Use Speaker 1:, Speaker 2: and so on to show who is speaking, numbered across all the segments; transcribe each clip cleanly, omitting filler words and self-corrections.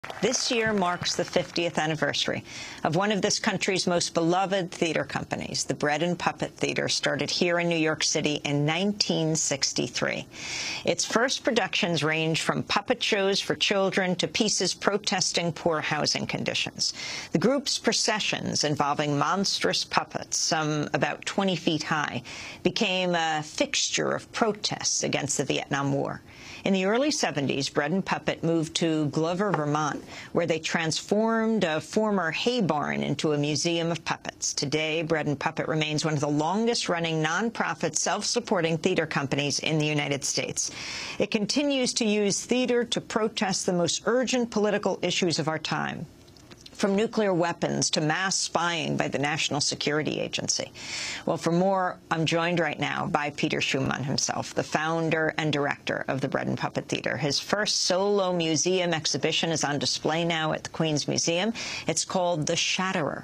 Speaker 1: This year marks the 50th anniversary of one of this country's most beloved theater companies. The Bread and Puppet Theater started here in New York City in 1963. Its first productions ranged from puppet shows for children to pieces protesting poor housing conditions. The group's processions, involving monstrous puppets, some about 20 feet high, became a fixture of protests against the Vietnam War. In the early 70s, Bread and Puppet moved to Glover, Vermont, where they transformed a former hay barn into a museum of puppets. Today, Bread and Puppet remains one of the longest-running nonprofit self-supporting theater companies in the United States. It continues to use theater to protest the most urgent political issues of our time, from nuclear weapons to mass spying by the National Security Agency. Well, for more, I'm joined right now by Peter Schumann himself, the founder and director of the Bread and Puppet Theater. His first solo museum exhibition is on display now at the Queen's Museum. It's called The Shatterer.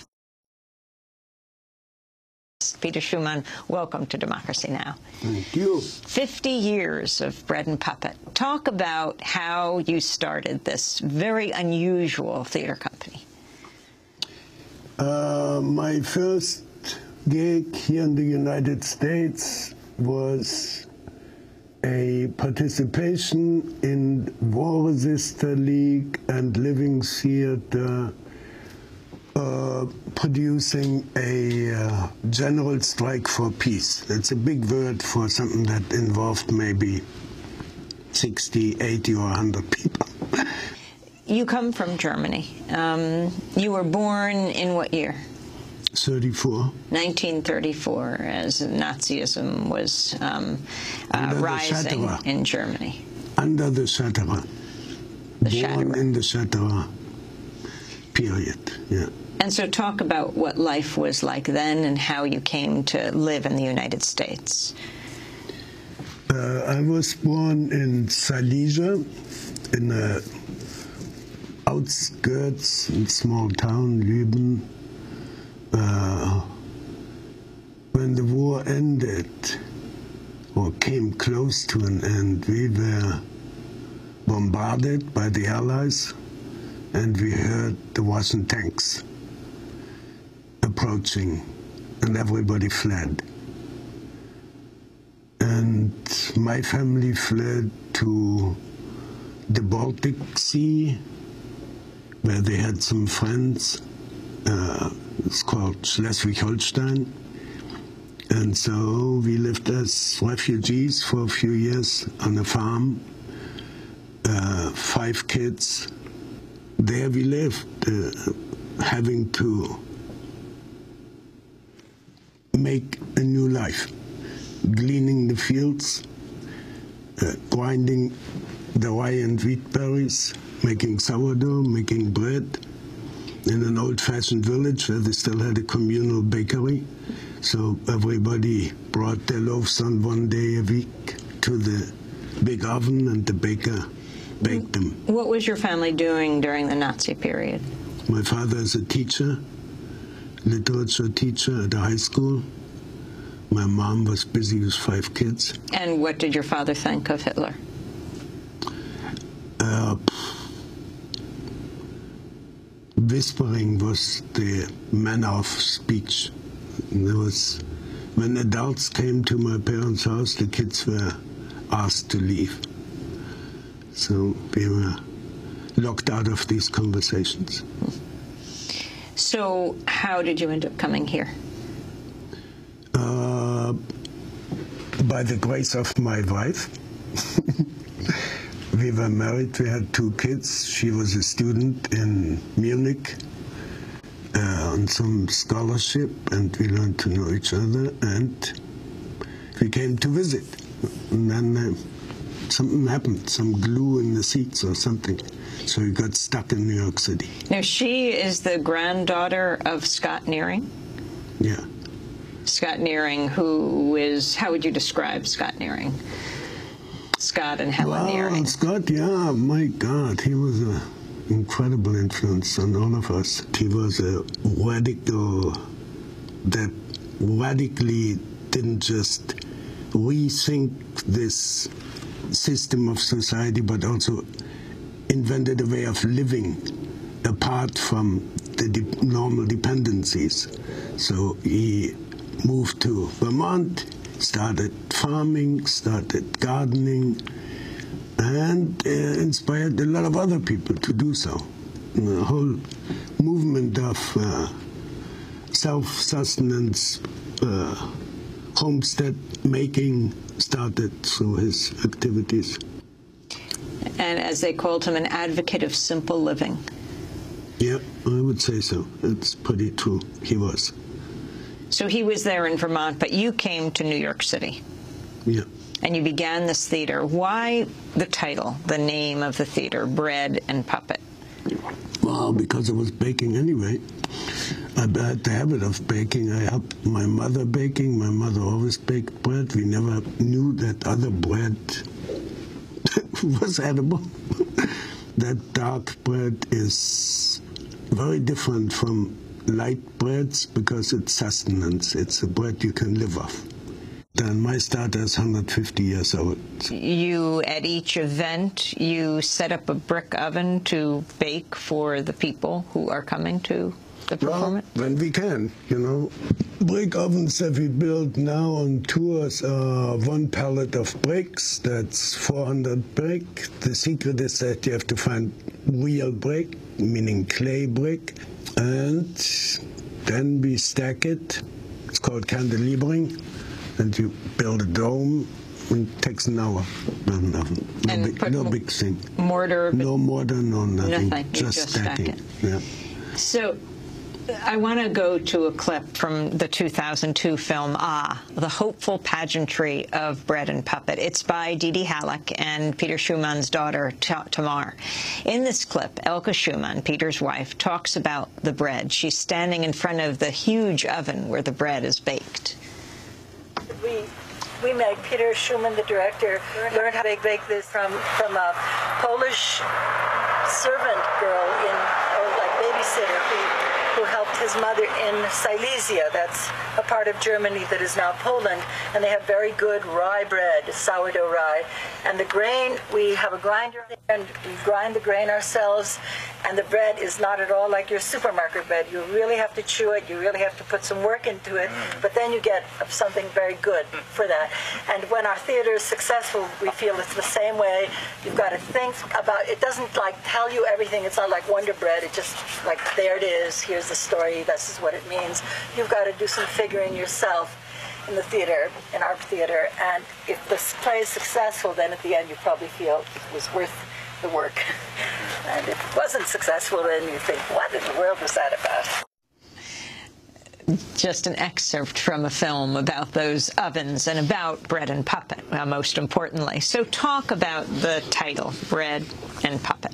Speaker 1: Peter Schumann, welcome to Democracy Now!
Speaker 2: Thank you.
Speaker 1: 50 years of Bread and Puppet. Talk about how you started this very unusual theater company.
Speaker 2: My first gig here in the United States was a participation in War Resister League and Living Theater, producing a general strike for peace. That's a big word for something that involved maybe 60, 80, or 100 people.
Speaker 1: You come from Germany. You were born in what year?
Speaker 2: 34.
Speaker 1: 1934, as Nazism was rising in Germany.
Speaker 2: Under the Shatterer.
Speaker 1: The Shatterer.
Speaker 2: Born in the Shatterer period, yeah.
Speaker 1: And so talk about what life was like then and how you came to live in the United States.
Speaker 2: I was born in Silesia, in the outskirts, in a small town, Lüben. When the war ended, or came close to an end, we were bombarded by the Allies, and we heard the Russian tanks approaching, and everybody fled. And my family fled to the Baltic Sea, where they had some friends. It's called Schleswig-Holstein. And so we lived as refugees for a few years on a farm, 5 kids. There we lived, having to make a new life, gleaning the fields, grinding the rye and wheat berries, making sourdough, making bread, in an old-fashioned village where they still had a communal bakery. So everybody brought their loaves on one day a week to the big oven, and the baker baked them.
Speaker 1: What was your family doing during the Nazi period?
Speaker 2: My father is a teacher, literature teacher at a high school. My mom was busy with 5 kids.
Speaker 1: And what did your father think of Hitler?
Speaker 2: Whispering was the manner of speech. There was, when adults came to my parents' house, the kids were asked to leave. So we were locked out of these conversations.
Speaker 1: So how did you end up coming here?
Speaker 2: By the grace of my wife. We were married, we had 2 kids. She was a student in Munich on some scholarship, and we learned to know each other, and we came to visit. And then something happened, some glue in the seats or something. So we got stuck in New York City.
Speaker 1: Now, she is the granddaughter of Scott Nearing?
Speaker 2: Yeah.
Speaker 1: Scott Nearing, who is, how would you describe Scott Nearing? Scott and Helen Nearing.
Speaker 2: Scott, yeah, my God, he was an incredible influence on all of us. He was a radical that radically didn't just rethink this system of society, but also invented a way of living apart from the normal dependencies. So he moved to Vermont, started farming, started gardening, and inspired a lot of other people to do so. The whole movement of self-sustenance, homestead making started through his activities.
Speaker 1: And as they called him, an advocate of simple living.
Speaker 2: Yeah, I would say so. It's pretty true. He was.
Speaker 1: So he was there in Vermont, but you came to New York City.
Speaker 2: Yeah.
Speaker 1: And you began this theater. Why the title, the name of the theater, Bread and Puppet?
Speaker 2: Well, because I was baking anyway. I had the habit of baking. I helped my mother baking. My mother always baked bread. We never knew that other bread was edible. That dark bread is very different from light breads because it's sustenance. It's a bread you can live off. And my starter is 150 years old.
Speaker 1: You, at each event, you set up a brick oven to bake for the people who are coming to the performance?
Speaker 2: Well, when we can, you know. Brick ovens that we build now on tours are one pallet of bricks. That's 400 brick. The secret is that you have to find real brick, meaning clay brick. And then we stack it. It's called cantilevering. And you build a dome, and it takes an hour. Build an oven. No big thing.
Speaker 1: Mortar?
Speaker 2: No mortar, no nothing.
Speaker 1: Nothing.
Speaker 2: Just stacking.
Speaker 1: Stack it.
Speaker 2: Yeah.
Speaker 1: So I want to go to a clip from the 2002 film, The Hopeful Pageantry of Bread and Puppet. It's by Didi Halleck and Peter Schumann's daughter, Tamar. In this clip, Elke Schumann, Peter's wife, talks about the bread. She's standing in front of the huge oven where the bread is baked.
Speaker 3: We made, Peter Schumann, the director, learned how to bake this from a Polish servant girl like babysitter who helped his mother in Silesia. That's a part of Germany that is now Poland, and they have very good rye bread, sourdough rye. And the grain, we have a grinder, and we grind the grain ourselves, and the bread is not at all like your supermarket bread. You really have to chew it, you really have to put some work into it, but then you get something very good for that. And when our theater is successful, we feel it's the same way. You've got to think about, it doesn't like tell you everything, it's not like Wonder Bread, it just like, there it is, here's the story, this is what it means. You've got to do some figuring yourself in the theater, in our theater, and if this play is successful, then at the end you probably feel it was worth the work. And if it wasn't successful, then you think, what in the world was that about?
Speaker 1: Just an excerpt from a film about those ovens and about Bread and Puppet, most importantly. So talk about the title, Bread and Puppet.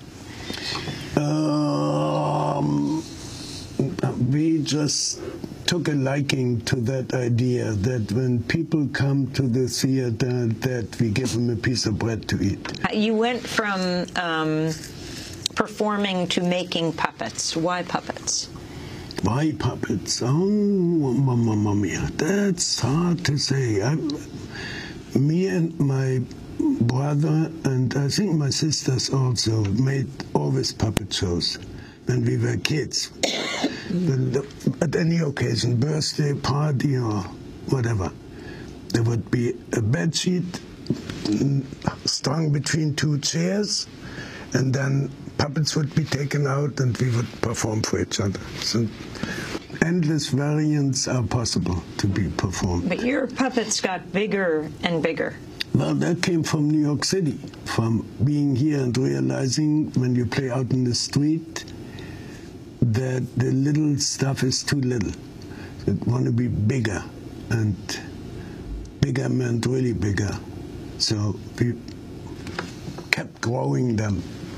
Speaker 2: We just took a liking to that idea that when people come to the theater, that we give them a piece of bread to eat.
Speaker 1: You went from performing to making puppets. Why puppets?
Speaker 2: Why puppets? Oh, mamma mia. That's hard to say. Me and my brother, and I think my sisters also, made always puppet shows when we were kids. At any occasion, birthday, party, or whatever, there would be a bed sheet strung between two chairs, and then puppets would be taken out and we would perform for each other. So endless variants are possible to be performed.
Speaker 1: But your puppets got bigger and bigger.
Speaker 2: Well, that came from New York City, from being here and realizing when you play out in the street that the little stuff is too little. You want to be bigger, and bigger meant really bigger. So we kept growing them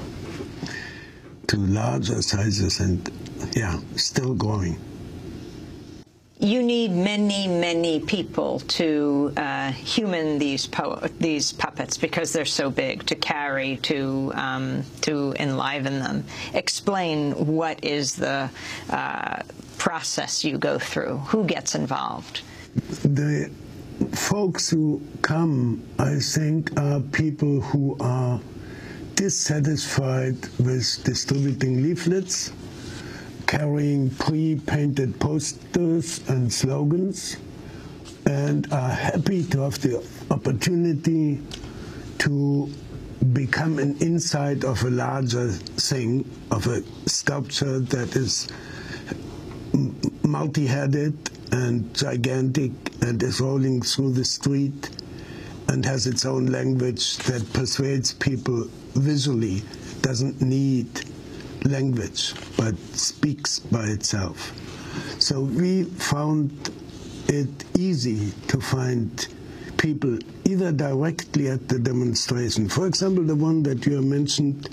Speaker 2: to larger sizes, and yeah, still growing.
Speaker 1: You need many, many people to human these puppets because they're so big, to carry, to enliven them. Explain what is the process you go through. Who gets involved?
Speaker 2: The folks who come, I think, are people who are dissatisfied with distributing leaflets, carrying pre-painted posters and slogans, and are happy to have the opportunity to become an inside of a larger thing, of a sculpture that is multi-headed and gigantic and is rolling through the street and has its own language that persuades people visually, doesn't need language, but speaks by itself. So we found it easy to find people either directly at the demonstration. For example, the one that you mentioned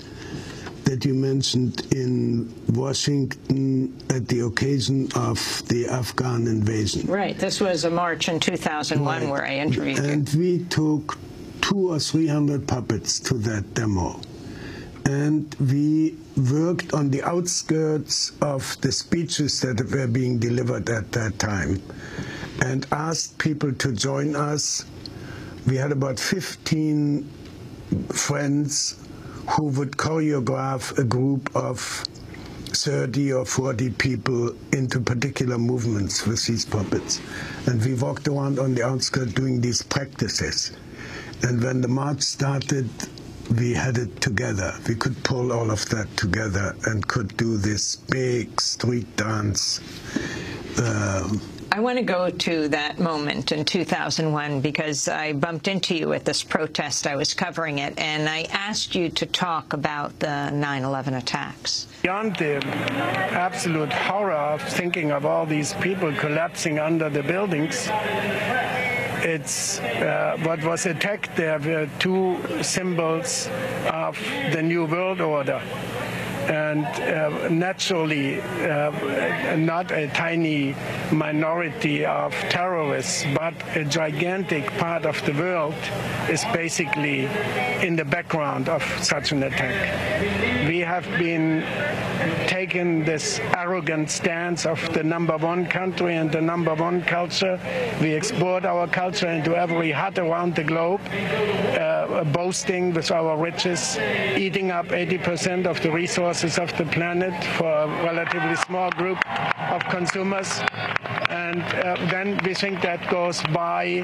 Speaker 2: in Washington at the occasion of the Afghan invasion.
Speaker 1: Right. This was a march in 2001
Speaker 2: right.
Speaker 1: where I interviewed you.
Speaker 2: And we took 200 or 300 puppets to that demo. And we worked on the outskirts of the speeches that were being delivered at that time and asked people to join us. We had about 15 friends who would choreograph a group of 30 or 40 people into particular movements with these puppets. And we walked around on the outskirts doing these practices. And when the march started, we had it together. We could pull all of that together and could do this big street dance.
Speaker 1: I want to go to that moment in 2001 because I bumped into you at this protest. I was covering it, and I asked you to talk about the 9/11 attacks.
Speaker 4: Beyond the absolute horror of thinking of all these people collapsing under the buildings, it's what was attacked there were two symbols of the New World Order. And naturally, not a tiny minority of terrorists, but a gigantic part of the world is basically in the background of such an attack. We have been taking this arrogant stance of the #1 country and the #1 culture. We export our culture into every hut around the globe, boasting with our riches, eating up 80% of the resources of the planet for a relatively small group of consumers. And then we think that goes by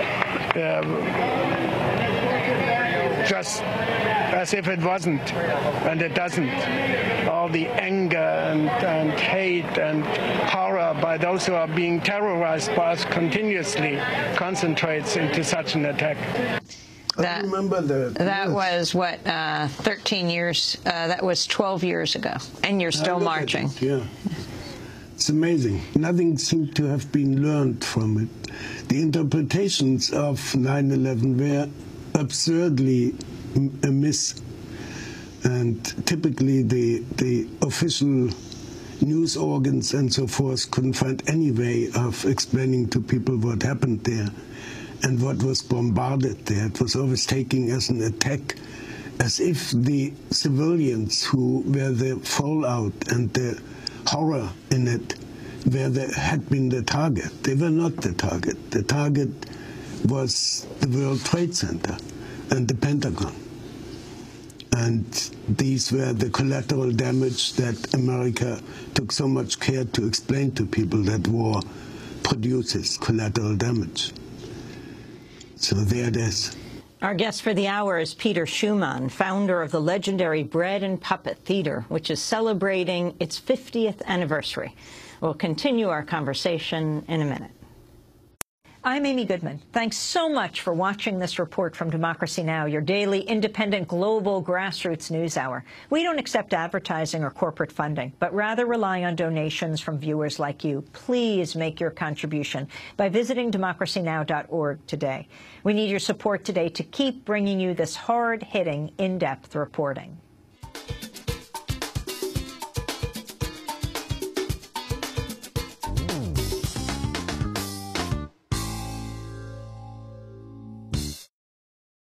Speaker 4: just as if it wasn't, and it doesn't. All the anger and hate and horror by those who are being terrorized by us continuously concentrates into such an attack.
Speaker 2: I remember
Speaker 1: that was, what, 13 years, that was 12 years ago, and you're still marching.
Speaker 2: Yeah. It's amazing. Nothing seemed to have been learned from it. The interpretations of 9/11 were absurdly amiss, and typically the official news organs and so forth couldn't find any way of explaining to people what happened there and what was bombarded there. It was always taken as an attack, as if the civilians who were the fallout and the horror in it had been the target. They were not the target. The target was the World Trade Center and the Pentagon. And these were the collateral damage that America took so much care to explain to people, that war produces collateral damage. So there it is.
Speaker 1: Our guest for the hour is Peter Schumann, founder of the legendary Bread and Puppet Theater, which is celebrating its 50th anniversary. We'll continue our conversation in a minute. I'm Amy Goodman. Thanks so much for watching this report from Democracy Now!, your daily independent global grassroots news hour. We don't accept advertising or corporate funding, but rather rely on donations from viewers like you. Please make your contribution by visiting democracynow.org today. We need your support today to keep bringing you this hard-hitting, in-depth reporting.